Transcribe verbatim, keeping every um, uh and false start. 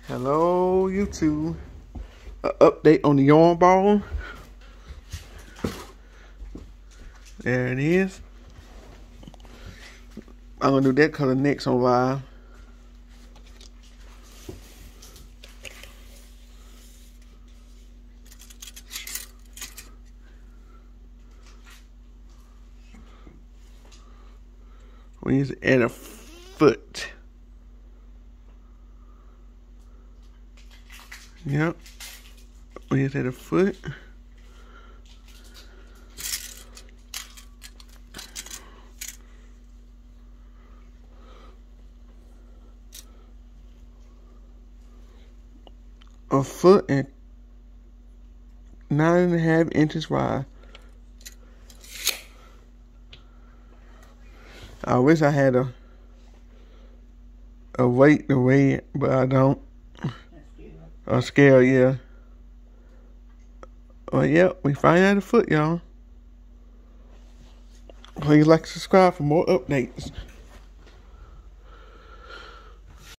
Hello, YouTube. An update on the yarn ball. There it is. I'm gonna do that color next on live. We need to add a foot. Yep. We need to add a foot. A foot and nine and a half inches wide. I wish I had a a weight to weigh it, but I don't. A scale, yeah. Well, yeah, we finally had a foot, y'all. Please like and subscribe for more updates.